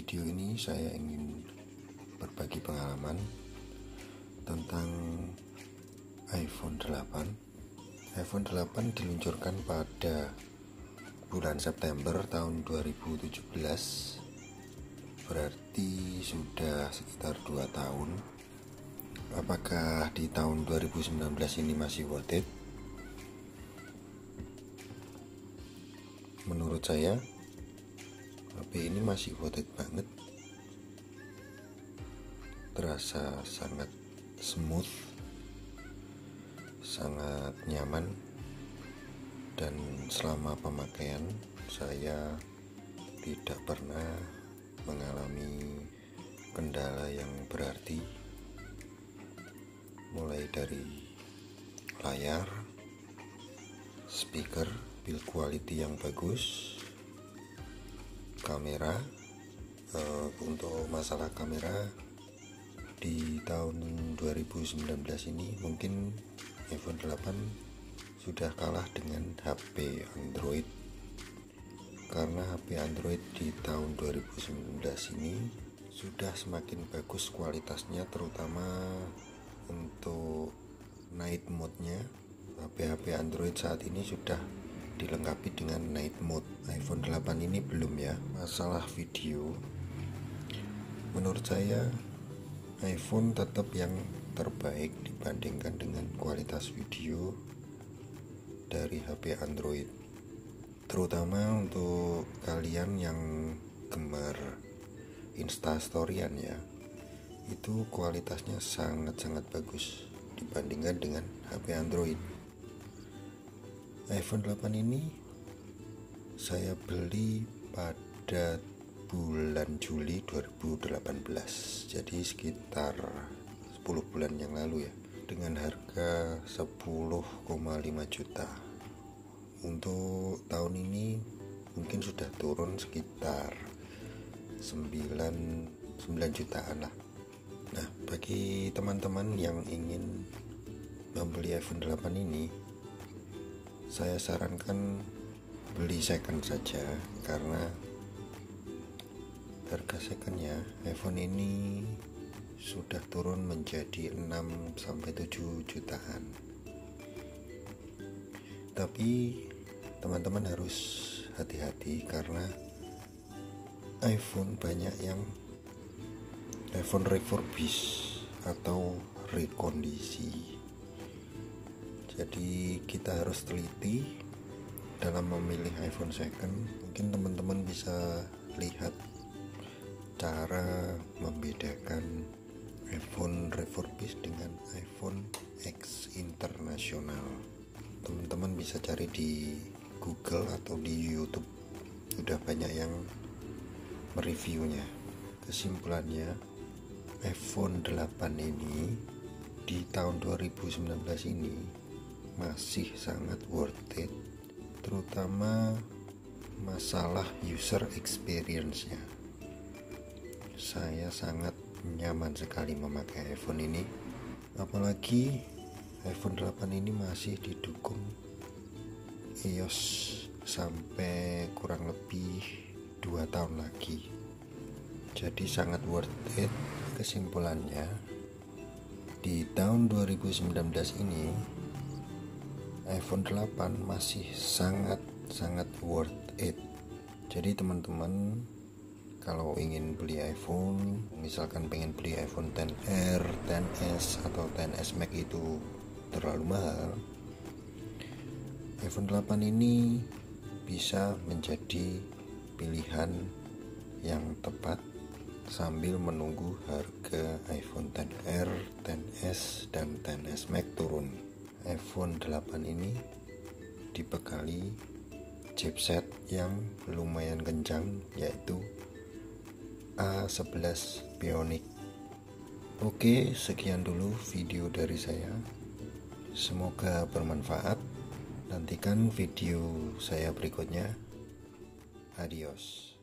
video ini saya ingin berbagi pengalaman tentang iPhone 8. iPhone 8 diluncurkan pada bulan September tahun 2017, berarti sudah sekitar 2 tahun. Apakah di tahun 2019 ini masih worth it? Menurut saya HP ini masih worth it banget. Terasa sangat smooth, sangat nyaman, dan selama pemakaian saya tidak pernah mengalami kendala yang berarti, mulai dari layar, speaker, build quality yang bagus, kamera. Untuk masalah kamera di tahun 2019 ini mungkin iPhone 8 sudah kalah dengan HP Android, karena HP Android di tahun 2019 ini sudah semakin bagus kualitasnya, terutama untuk night mode-nya. HP-HP Android saat ini sudah dilengkapi dengan night mode. iPhone 8 ini belum ya. Masalah video, menurut saya iPhone tetap yang terbaik dibandingkan dengan kualitas video dari HP Android, terutama untuk kalian yang gemar instastoryan ya. Itu kualitasnya sangat-sangat bagus dibandingkan dengan HP Android. iPhone 8 ini saya beli pada bulan Juli 2018, jadi sekitar 10 bulan yang lalu ya, dengan harga 10,5 juta. Untuk tahun ini mungkin sudah turun sekitar 9 jutaan lah. Nah, bagi teman-teman yang ingin membeli iPhone 8 ini, saya sarankan beli second saja, karena harga secondnya iPhone ini sudah turun menjadi 6-7 jutaan. Tapi teman-teman harus hati-hati, karena iPhone banyak yang iPhone refurbish atau rekondisi. Jadi kita harus teliti dalam memilih iPhone second. Mungkin teman-teman bisa lihat cara membedakan iPhone refurbish dengan iPhone X internasional. Teman-teman bisa cari di Google atau di YouTube, sudah banyak yang mereviewnya. Kesimpulannya, iPhone 8 ini di tahun 2019 ini masih sangat worth it, terutama masalah user experience-nya. Saya sangat nyaman sekali memakai iPhone ini, apalagi iPhone 8 ini masih didukung iOS sampai kurang lebih 2 tahun lagi, jadi sangat worth it. Kesimpulannya, di tahun 2019 ini iPhone 8 masih sangat worth it. Jadi teman-teman kalau ingin beli iPhone, misalkan pengen beli iPhone XR, XS atau XS Max itu terlalu mahal, iPhone 8 ini bisa menjadi pilihan yang tepat sambil menunggu harga iPhone XR, XS, dan XS Max turun. iPhone 8 ini dibekali chipset yang lumayan kencang, yaitu A11 Bionic. Oke, sekian dulu video dari saya. Semoga bermanfaat. Nantikan video saya berikutnya. Adios.